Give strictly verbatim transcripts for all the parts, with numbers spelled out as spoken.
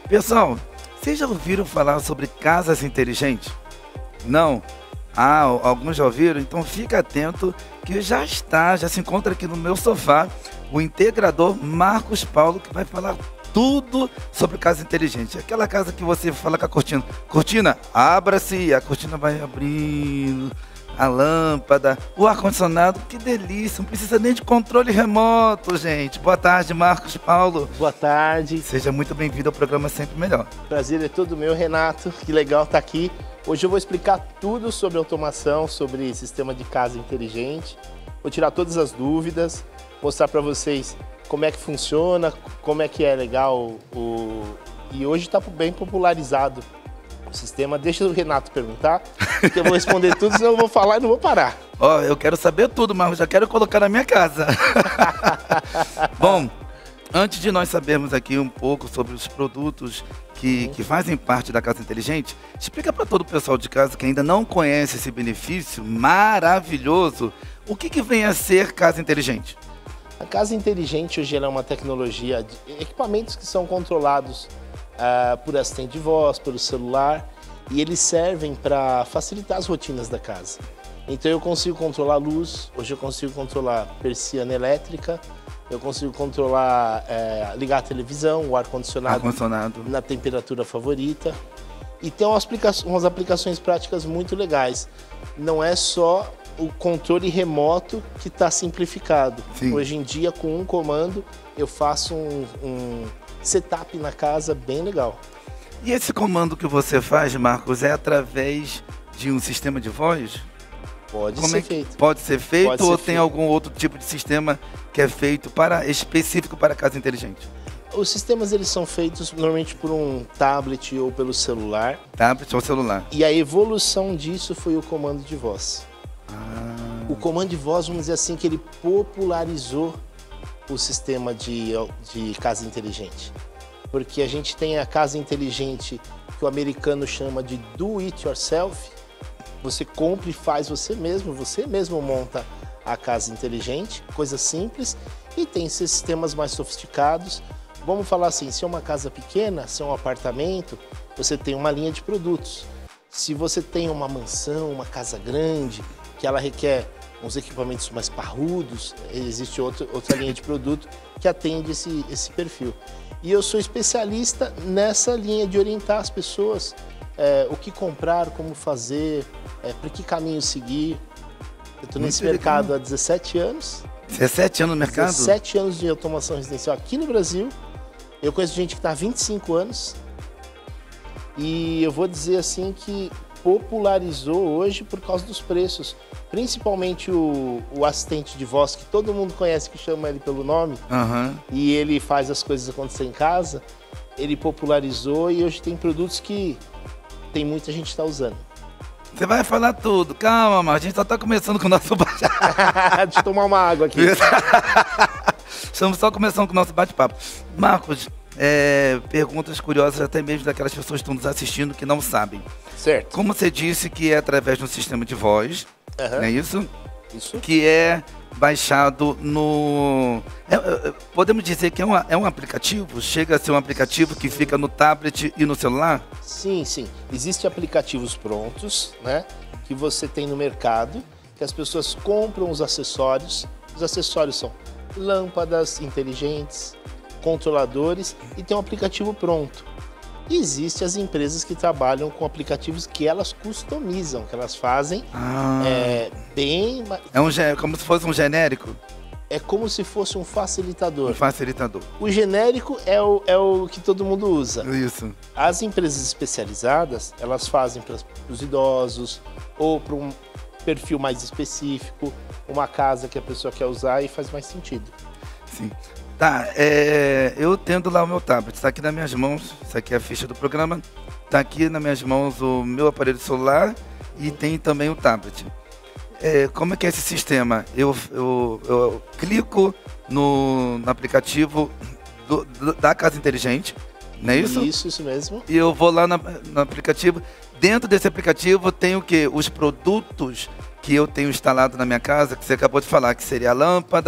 Pessoal, vocês já ouviram falar sobre casas inteligentes? Não? Ah, alguns já ouviram? Então fica atento que já está, já se encontra aqui no meu sofá o integrador Marcos Paulo, que vai falar tudo sobre casa inteligente. Aquela casa que você fala com a cortina. Cortina, abra-se, e a cortina vai abrindo. A lâmpada, o ar-condicionado, que delícia, não precisa nem de controle remoto, gente. Boa tarde, Marcos Paulo. Boa tarde. Seja muito bem-vindo ao programa Sempre Melhor. Prazer é todo meu, Renato. Que legal estar aqui. Hoje eu vou explicar tudo sobre automação, sobre sistema de casa inteligente. Vou tirar todas as dúvidas, mostrar para vocês como é que funciona, como é que é legal. O... E hoje está bem popularizado o sistema. Deixa o Renato perguntar, que eu vou responder tudo, senão eu vou falar e não vou parar. Ó, oh, eu quero saber tudo, mas já quero colocar na minha casa. Bom, antes de nós sabermos aqui um pouco sobre os produtos que, que fazem parte da casa inteligente, explica para todo o pessoal de casa que ainda não conhece esse benefício maravilhoso, o que, que vem a ser casa inteligente? A casa inteligente hoje é uma tecnologia de equipamentos que são controlados uh, por assistente de voz, pelo celular, e eles servem para facilitar as rotinas da casa. Então eu consigo controlar a luz, hoje eu consigo controlar persiana elétrica, eu consigo controlar, é, ligar a televisão, o ar-condicionado ar-condicionado na temperatura favorita. E tem umas, aplica umas aplicações práticas muito legais. Não é só o controle remoto que está simplificado. Sim. Hoje em dia, com um comando, eu faço um, um setup na casa bem legal. E esse comando que você faz, Marcos, é através de um sistema de voz? Pode Como ser é que feito. Pode ser feito Pode ou ser tem feito. algum outro tipo de sistema que é feito para específico para casa inteligente? Os sistemas eles são feitos normalmente por um tablet ou pelo celular. Tablet ou celular. E a evolução disso foi o comando de voz. Ah. O comando de voz, vamos dizer assim, que ele popularizou o sistema de, de casa inteligente. Porque a gente tem a casa inteligente que o americano chama de do it yourself. Você compra e faz você mesmo, você mesmo monta a casa inteligente, coisa simples. E tem esses sistemas mais sofisticados. Vamos falar assim, se é uma casa pequena, se é um apartamento, você tem uma linha de produtos. Se você tem uma mansão, uma casa grande, que ela requer uns equipamentos mais parrudos, existe outro, outra linha de produto que atende esse, esse perfil. E eu sou especialista nessa linha de orientar as pessoas é, o que comprar, como fazer, é, para que caminho seguir. Eu estou nesse mercado há dezessete anos. dezessete anos no mercado? dezessete anos de automação residencial aqui no Brasil. Eu conheço gente que está há vinte e cinco anos. E eu vou dizer assim que popularizou hoje por causa dos preços. Principalmente o, o assistente de voz, que todo mundo conhece, que chama ele pelo nome, uhum. E ele faz as coisas acontecer em casa, ele popularizou e hoje tem produtos que tem muita gente que está usando. Você vai falar tudo, calma, mas a gente só está começando com o nosso bate-papo. Deixa eu tomar uma água aqui. Estamos só começando com o nosso bate-papo. Marcos, é, perguntas curiosas até mesmo daquelas pessoas que estão nos assistindo que não sabem. Certo. Como você disse que é através de um sistema de voz, uhum. Não é isso? Isso. Que é baixado no... É, é, podemos dizer que é, uma, é um aplicativo? Chega a ser um aplicativo que fica no tablet e no celular? Sim, sim. Existem aplicativos prontos, né? Que você tem no mercado, que as pessoas compram os acessórios. Os acessórios são lâmpadas inteligentes, controladores e tem um aplicativo pronto. E existem as empresas que trabalham com aplicativos que elas customizam, que elas fazem ah. é, bem... É um, como se fosse um genérico? É como se fosse um facilitador. Um facilitador. O genérico é o, é o que todo mundo usa. Isso. As empresas especializadas, elas fazem para os idosos ou para um perfil mais específico, uma casa que a pessoa quer usar e faz mais sentido. Sim. Tá, é, eu tendo lá o meu tablet, está aqui nas minhas mãos, isso aqui é a ficha do programa, está aqui nas minhas mãos o meu aparelho celular e tem também o tablet. É, como é que é esse sistema? Eu, eu, eu clico no, no aplicativo do, do, da Casa Inteligente, não é isso? Isso, isso mesmo. E eu vou lá na, no aplicativo, dentro desse aplicativo tem o quê? Os produtos que eu tenho instalado na minha casa, que você acabou de falar, que seria a lâmpada,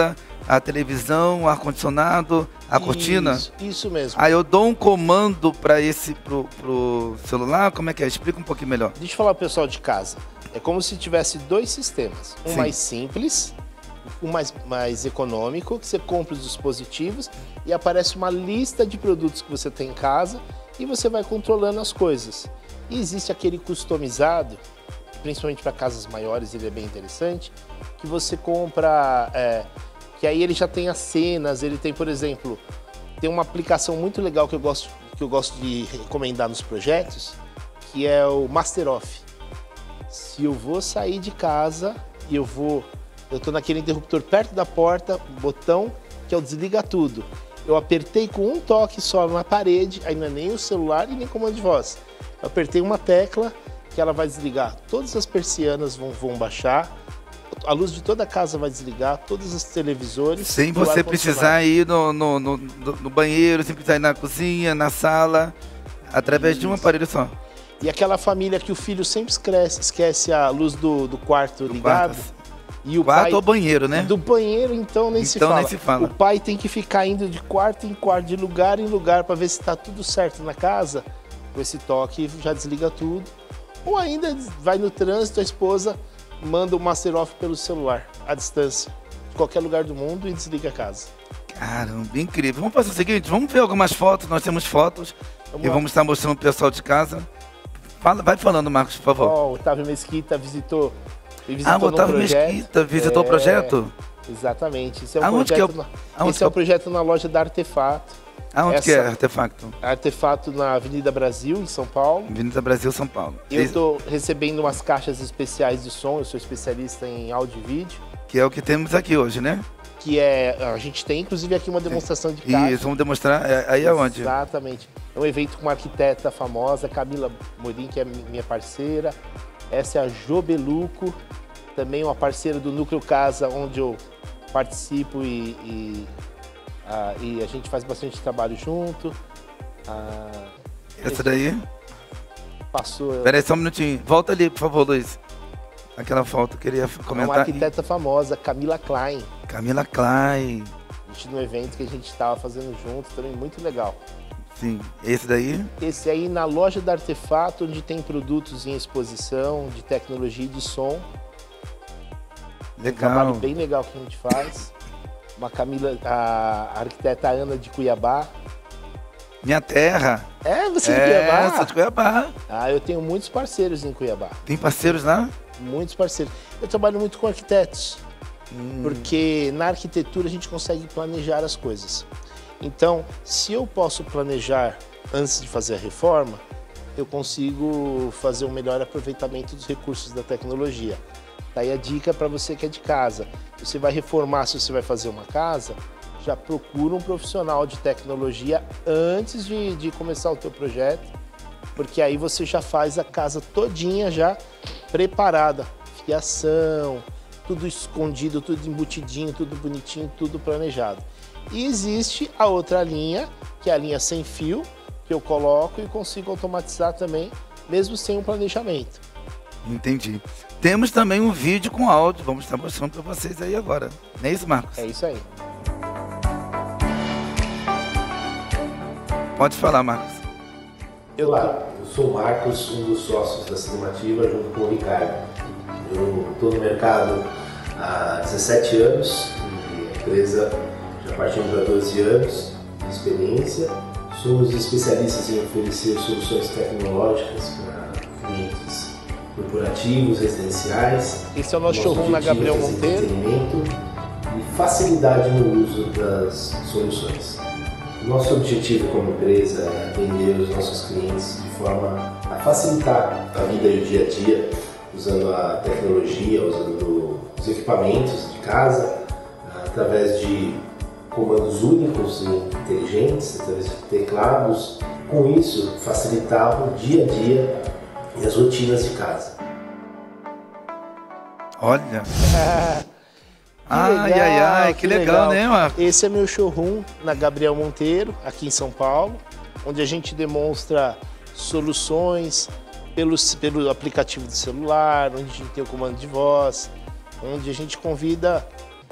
a televisão, o ar-condicionado, a isso, cortina? Isso mesmo. Aí eu dou um comando para esse pro, pro celular, como é que é? Explica um pouquinho melhor. Deixa eu falar pro pessoal de casa. É como se tivesse dois sistemas. Um Sim. mais simples, um mais, mais econômico, que você compra os dispositivos e aparece uma lista de produtos que você tem em casa e você vai controlando as coisas. E existe aquele customizado, principalmente para casas maiores, ele é bem interessante, que você compra, é, que aí ele já tem as cenas, ele tem, por exemplo, tem uma aplicação muito legal que eu gosto, que eu gosto de recomendar nos projetos, que é o Master Off. Se eu vou sair de casa e eu vou, eu tô naquele interruptor perto da porta, botão que é o desliga tudo. Eu apertei com um toque só na parede, aí não é nem o celular e nem comando de voz. Eu apertei uma tecla que ela vai desligar. Todas as persianas vão, vão baixar, a luz de toda a casa vai desligar, todos os televisores. Sem você precisar ir no, no, no, no banheiro, sem precisar ir na cozinha, na sala, através Isso. de um aparelho só. E aquela família que o filho sempre esquece, esquece a luz do, do quarto do ligado. Quarto. E o quarto pai, ou banheiro, né? Do banheiro, então nem, então, se fala. nem se fala. O pai tem que ficar indo de quarto em quarto, de lugar em lugar, para ver se está tudo certo na casa. Com esse toque já desliga tudo. Ou ainda vai no trânsito, a esposa manda o Master Off pelo celular, à distância, de qualquer lugar do mundo e desliga a casa. Caramba, incrível. Vamos fazer o seguinte, vamos ver algumas fotos, nós temos fotos vamos e lá. Vamos estar mostrando pro pessoal de casa. Fala, vai falando, Marcos, por favor. Ó, oh, o Otávio Mesquita visitou, visitou ah, o Otávio Mesquita visitou é, o projeto? Exatamente. Esse é um Aonde projeto, que é? Na, esse é um projeto na loja da Artefato. Aonde Essa, que é Artefato? Artefato na Avenida Brasil, em São Paulo. Avenida Brasil, São Paulo. Eu estou recebendo umas caixas especiais de som, eu sou especialista em áudio e vídeo. Que é o que temos aqui hoje, né? Que é, a gente tem inclusive aqui uma demonstração de caixa. Isso, vamos demonstrar, aí aonde? Exatamente. É um evento com uma arquiteta famosa, Camila Morim, que é minha parceira. Essa é a Jobeluco, também uma parceira do Núcleo Casa, onde eu participo e... e Ah, e a gente faz bastante trabalho junto. Ah, Essa daí? Passou. Peraí, só um minutinho. Volta ali, por favor, Luiz. Aquela foto, eu queria comentar. Uma arquiteta famosa, Camila Klein. Camila Klein. A gente no evento que a gente estava fazendo junto, também muito legal. Sim. Esse daí? Esse aí na loja da Artefato, onde tem produtos em exposição de tecnologia e de som. Legal. Um trabalho bem legal que a gente faz. Uma Camila, a arquiteta Ana de Cuiabá. Minha terra. É, você é de Cuiabá? É, sou de Cuiabá. Ah, eu tenho muitos parceiros em Cuiabá. Tem parceiros lá? Muitos parceiros. Eu trabalho muito com arquitetos, hum. porque na arquitetura a gente consegue planejar as coisas. Então, se eu posso planejar antes de fazer a reforma, eu consigo fazer um melhor aproveitamento dos recursos da tecnologia. Daí a dica para você que é de casa. Você vai reformar, se você vai fazer uma casa, já procura um profissional de tecnologia antes de, de começar o teu projeto, porque aí você já faz a casa todinha já preparada. Fiação, tudo escondido, tudo embutidinho, tudo bonitinho, tudo planejado. E existe a outra linha, que é a linha sem fio, que eu coloco e consigo automatizar também, mesmo sem um planejamento. Entendi. Temos também um vídeo com áudio, vamos estar mostrando para vocês aí agora. Não é isso, Marcos? É isso aí. Pode falar, Marcos. Olá, eu sou o Marcos, um dos sócios da Cinemativa, junto com o Ricardo. Eu estou no mercado há dezessete anos, e a empresa já partimos para doze anos de experiência. Somos especialistas em oferecer soluções tecnológicas para clientes corporativos, residenciais. Esse é o nosso showroom na Gabriel Monteiro. E facilidade no uso das soluções. Nosso objetivo como empresa é atender os nossos clientes de forma a facilitar a vida e o dia a dia, usando a tecnologia, usando os equipamentos de casa, através de comandos únicos e inteligentes, através de teclados. Com isso, facilitar o dia a dia e as rotinas de casa. Olha! Que ai, legal, ai, ai, que, que legal, legal, né, Marcos? Esse é meu showroom na Gabriel Monteiro, aqui em São Paulo, onde a gente demonstra soluções pelo, pelo aplicativo de celular, onde a gente tem o comando de voz, onde a gente convida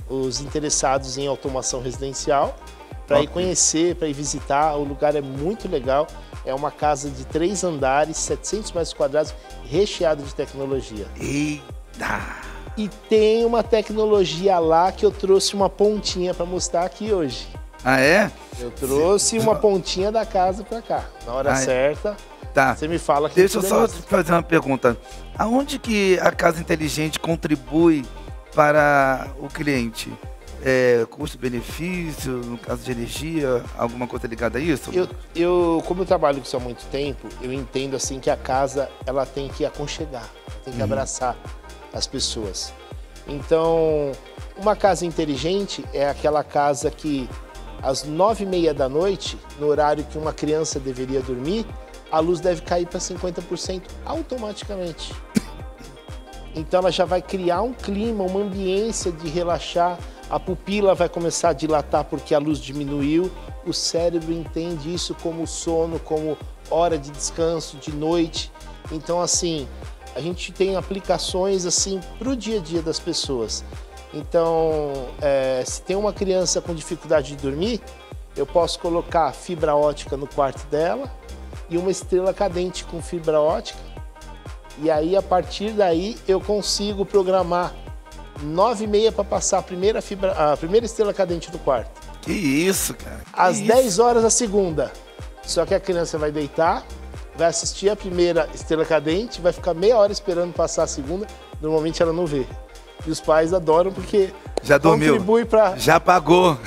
os interessados em automação residencial para ir conhecer, para ir visitar. O lugar é muito legal. É uma casa de três andares, setecentos metros quadrados, recheada de tecnologia. Eita! E tem uma tecnologia lá que eu trouxe uma pontinha para mostrar aqui hoje. Ah, é? Eu trouxe uma pontinha da casa para cá. Na hora ah, certa, tá. Você me fala que... Deixa eu só te fazer uma pergunta. Aonde que a casa inteligente contribui para o cliente? É, custo-benefício, no caso de energia, alguma coisa ligada a isso? Eu, eu, como eu trabalho com isso há muito tempo, eu entendo assim que a casa ela tem que aconchegar, tem que uhum. abraçar as pessoas. Então, uma casa inteligente é aquela casa que às nove e meia da noite, no horário que uma criança deveria dormir, a luz deve cair para cinquenta por cento automaticamente. Então ela já vai criar um clima, uma ambiência de relaxar, a pupila vai começar a dilatar porque a luz diminuiu, o cérebro entende isso como sono, como hora de descanso, de noite. Então assim, a gente tem aplicações assim para o dia a dia das pessoas. Então, é, se tem uma criança com dificuldade de dormir, eu posso colocar fibra ótica no quarto dela e uma estrela cadente com fibra ótica. E aí, a partir daí, eu consigo programar nove e meia para passar a primeira, fibra, a primeira estrela cadente no quarto. Que isso, cara. Que Às isso? dez horas a segunda. Só que a criança vai deitar, vai assistir a primeira estrela cadente, vai ficar meia hora esperando passar a segunda. Normalmente ela não vê. E os pais adoram porque já dormiu, contribui para... Já pagou.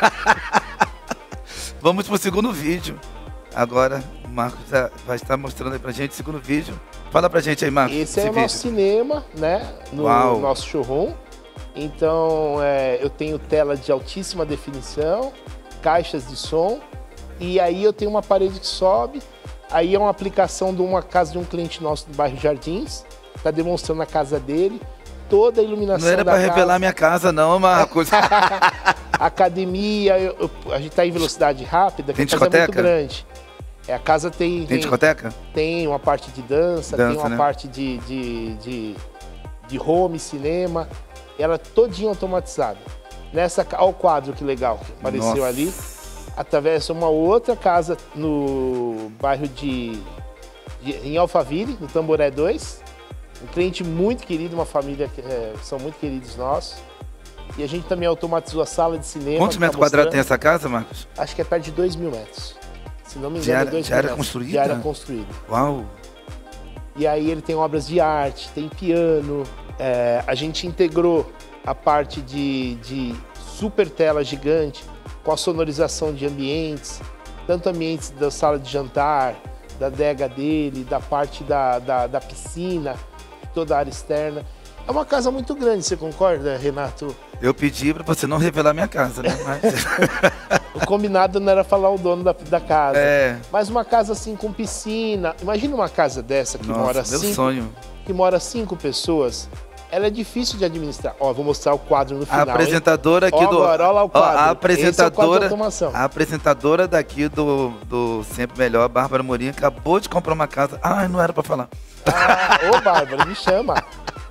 Vamos pro segundo vídeo. Agora o Marcos já vai estar mostrando aí pra gente o segundo vídeo. Fala pra gente aí, Marcos. Esse, esse é o vídeo. Nosso cinema, né? No Uau. Nosso showroom. Então, é, eu tenho tela de altíssima definição, caixas de som. E aí eu tenho uma parede que sobe. Aí é uma aplicação de uma casa de um cliente nosso do bairro Jardins. Tá demonstrando a casa dele. Toda a iluminação Não era da pra casa. revelar minha casa não, Marcos. Academia, eu, eu, a gente tá em velocidade rápida, tem a casa é muito grande. É, a casa tem... Tem, tem discoteca? Tem uma parte de dança, dança tem uma né? parte de, de, de, de home, cinema. Ela todinha automatizada. Nessa, olha o quadro que legal que apareceu Nossa. ali. Atravessa uma outra casa no bairro de, de em Alphaville, no Tamboré dois. Um cliente muito querido, uma família que é, são muito queridos nossos. E a gente também automatizou a sala de cinema. Quantos metros quadrados tem essa casa, Marcos? Acho que é perto de dois mil metros. Se não me engano, já é era, dois já mil era metros. construída? Já era construída. Uau! E aí ele tem obras de arte, tem piano. É, a gente integrou a parte de, de super tela gigante com a sonorização de ambientes, tanto ambientes da sala de jantar, da adega dele, da parte da, da, da piscina, toda a área externa. É uma casa muito grande, você concorda, Renato? Eu pedi para você não revelar minha casa, né? Mas... o combinado não era falar o dono da, da casa. É. Mas uma casa assim com piscina. Imagina uma casa dessa que Nossa, mora meu cinco, sonho. que mora cinco pessoas. Ela é difícil de administrar. Ó, vou mostrar o quadro no final. A apresentadora hein? aqui ó, do. Agora, olha lá o quadro. Ó, a apresentadora. Esse é o quadro a apresentadora daqui do, do Sempre Melhor, Bárbara Morim, acabou de comprar uma casa. Ai, não era para falar. Ah, ô, Bárbara, me chama.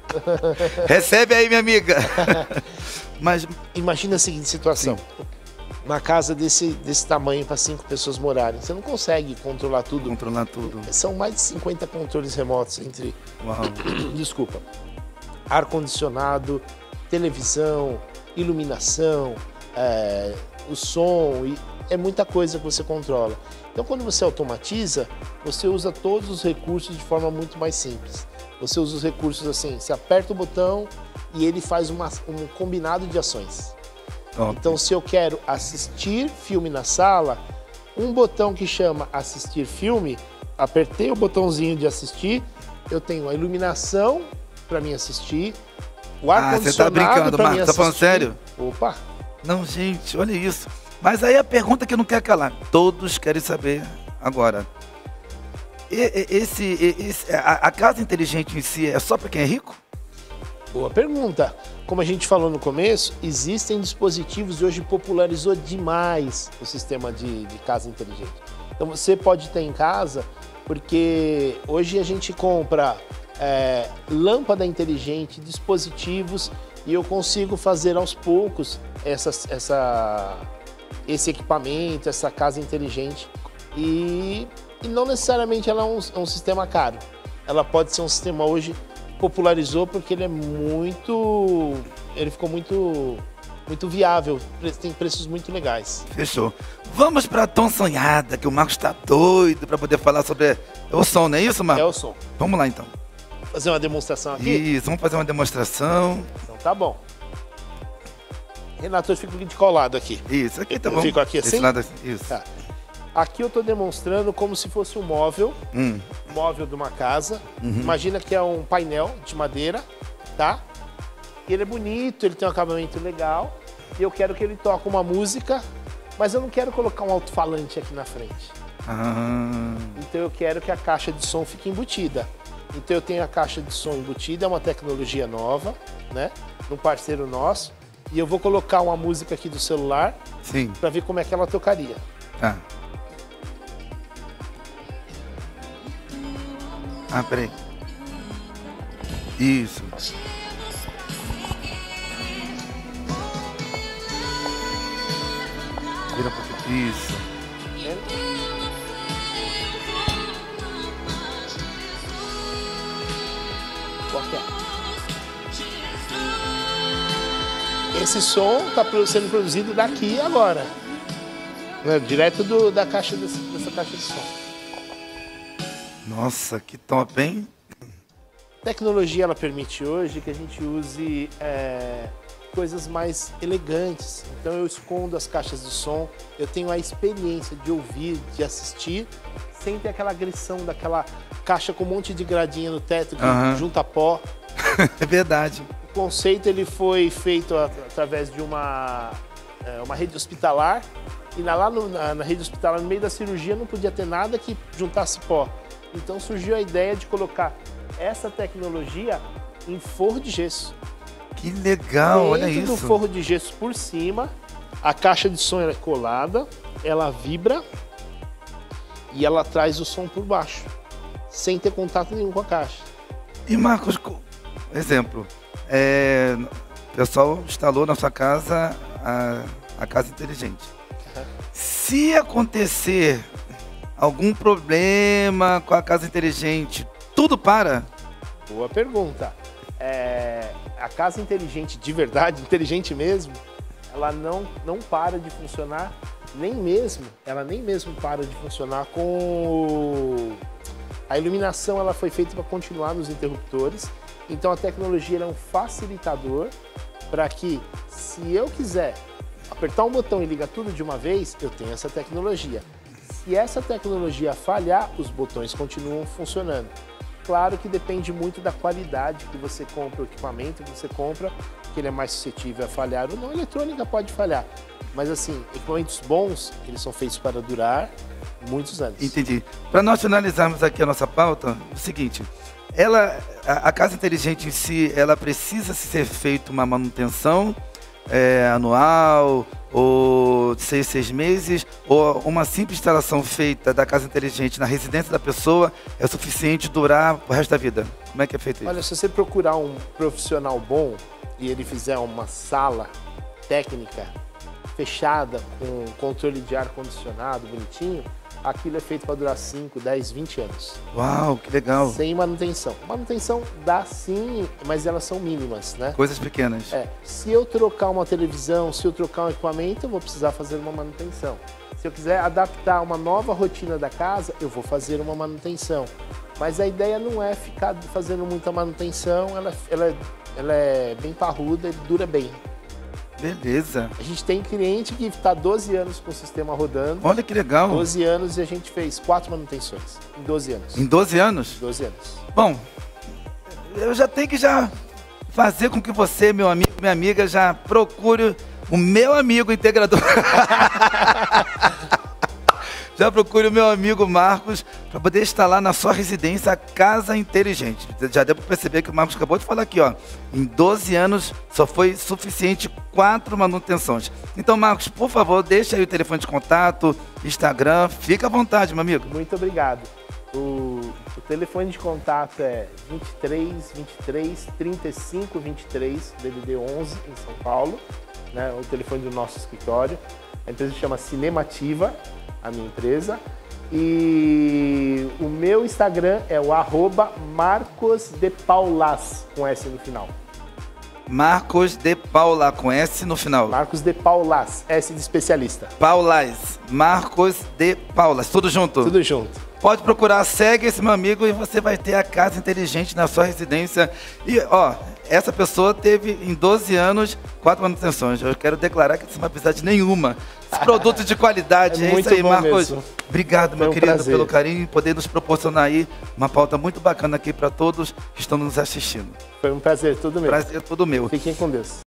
Recebe aí, minha amiga. Mas imagina a seguinte situação. Sim. Uma casa desse, desse tamanho para cinco pessoas morarem. Você não consegue controlar tudo. Controlar tudo. São mais de cinquenta controles remotos entre... Uau. Desculpa. Ar-condicionado, televisão, iluminação, é, o som. E é muita coisa que você controla. Então, quando você automatiza, você usa todos os recursos de forma muito mais simples. Você usa os recursos assim, você aperta o botão e ele faz uma, um combinado de ações. Okay. Então, se eu quero assistir filme na sala, um botão que chama assistir filme, apertei o botãozinho de assistir, eu tenho a iluminação para mim assistir, o ar-condicionado ah, você tá brincando, para mim Marcos, assistir. Tá falando sério? Opa! Não, gente, olha isso. Mas aí a pergunta que não quer calar, todos querem saber agora. Esse, esse, a, a casa inteligente em si é só para quem é rico? Boa pergunta. Como a gente falou no começo, existem dispositivos e hoje popularizou demais o sistema de, de casa inteligente. Então você pode ter em casa, porque hoje a gente compra é, lâmpada inteligente, dispositivos, e eu consigo fazer aos poucos essa, essa, esse equipamento, essa casa inteligente. E, e não necessariamente ela é um, é um sistema caro. Ela pode ser um sistema hoje, popularizou porque ele é muito... Ele ficou muito, muito viável, tem preços muito legais. Fechou. Vamos para a tão sonhada, que o Marcos está doido para poder falar sobre o som, não é isso, Marcos? É o som. Vamos lá, então. Fazer uma demonstração aqui? Isso, vamos fazer uma demonstração. Então tá bom. Renato, eu fico de colado aqui. Isso, aqui tá eu bom. Fico aqui assim? Esse lado assim, isso. Tá. Aqui eu estou demonstrando como se fosse um móvel, Hum. móvel de uma casa. Uhum. Imagina que é um painel de madeira, tá? E ele é bonito, ele tem um acabamento legal. E eu quero que ele toque uma música, mas eu não quero colocar um alto-falante aqui na frente. Ah. Então eu quero que a caixa de som fique embutida. Então eu tenho a caixa de som embutida, é uma tecnologia nova, né? De um parceiro nosso. E eu vou colocar uma música aqui do celular Sim. para ver como é que ela tocaria. Tá. Ah, peraí. Isso. Vira um pouquinho. Isso. Esse som está sendo produzido daqui e agora, né? Direto do, da caixa desse, dessa caixa de som. Nossa, que top, hein? A tecnologia ela permite hoje que a gente use é, coisas mais elegantes. Então eu escondo as caixas de som, eu tenho a experiência de ouvir, de assistir, sem ter aquela agressão daquela caixa com um monte de gradinha no teto que Uhum. junta pó. É verdade. O conceito ele foi feito at- através de uma, é, uma rede hospitalar e na, lá no, na, na rede hospitalar, no meio da cirurgia, não podia ter nada que juntasse pó. Então surgiu a ideia de colocar essa tecnologia em forro de gesso. Que legal, olha Dentro do isso. forro de gesso por cima, a caixa de som é colada, ela vibra e ela traz o som por baixo, sem ter contato nenhum com a caixa. E Marcos, co- exemplo, é, o pessoal instalou na sua casa a, a casa inteligente. Uhum. Se acontecer algum problema com a casa inteligente, tudo para? Boa pergunta. É, a casa inteligente de verdade, inteligente mesmo, ela não, não para de funcionar, nem mesmo, ela nem mesmo para de funcionar com o... A iluminação ela foi feita para continuar nos interruptores, então a tecnologia ela é um facilitador para que, se eu quiser apertar um botão e ligar tudo de uma vez, eu tenho essa tecnologia. Se essa tecnologia falhar, os botões continuam funcionando. Claro que depende muito da qualidade que você compra, o equipamento que você compra, que ele é mais suscetível a falhar ou não. A eletrônica pode falhar, mas assim, equipamentos bons, eles são feitos para durar muitos anos. Entendi. Para nós finalizarmos aqui a nossa pauta, é o seguinte, ela, a, a casa inteligente em si, ela precisa ser feita uma manutenção é, anual, ou de seis, seis meses, ou uma simples instalação feita da casa inteligente na residência da pessoa é suficiente durar o resto da vida? Como é que é feito isso? Olha, se você procurar um profissional bom e ele fizer uma sala técnica fechada, com controle de ar-condicionado, bonitinho, aquilo é feito para durar cinco, dez, vinte anos. Uau, que legal. Sem manutenção. Manutenção dá sim, mas elas são mínimas, né? Coisas pequenas. É, se eu trocar uma televisão, se eu trocar um equipamento, eu vou precisar fazer uma manutenção. Se eu quiser adaptar uma nova rotina da casa, eu vou fazer uma manutenção. Mas a ideia não é ficar fazendo muita manutenção, ela, ela, ela é bem parruda e dura bem. Beleza. A gente tem cliente que está doze anos com o sistema rodando, Olha que legal. doze anos e a gente fez quatro manutenções em doze anos. Em doze anos? doze anos. Bom, eu já tenho que já fazer com que você, meu amigo, minha amiga, já procure o meu amigo integrador. Já procure o meu amigo Marcos para poder instalar na sua residência a casa inteligente. Já deu para perceber que o Marcos acabou de falar aqui, ó. Em doze anos só foi suficiente quatro manutenções. Então, Marcos, por favor, deixa aí o telefone de contato, Instagram. Fica à vontade, meu amigo. Muito obrigado. O, o telefone de contato é vinte e três, vinte e três, trinta e cinco, vinte e três, D D D onze, em São Paulo, né? O telefone do nosso escritório. A empresa se chama Cinemativa, a minha empresa. E o meu Instagram é o arroba Marcos de Paulas, com S no final. Marcos de Paula, com S no final. Marcos de Paulas, S de especialista. Paulas, Marcos de Paulas, tudo junto? Tudo junto. Pode procurar, segue esse meu amigo e você vai ter a casa inteligente na sua residência. E, ó, essa pessoa teve em doze anos, quatro manutenções. Eu quero declarar que isso não precisa de nenhuma. Esse produto de qualidade, é, é isso aí, Marcos. Mesmo. Obrigado, Foi meu um querido, prazer. pelo carinho e poder nos proporcionar aí uma pauta muito bacana aqui para todos que estão nos assistindo. Foi um prazer, tudo meu. Prazer todo meu. Fiquem com Deus.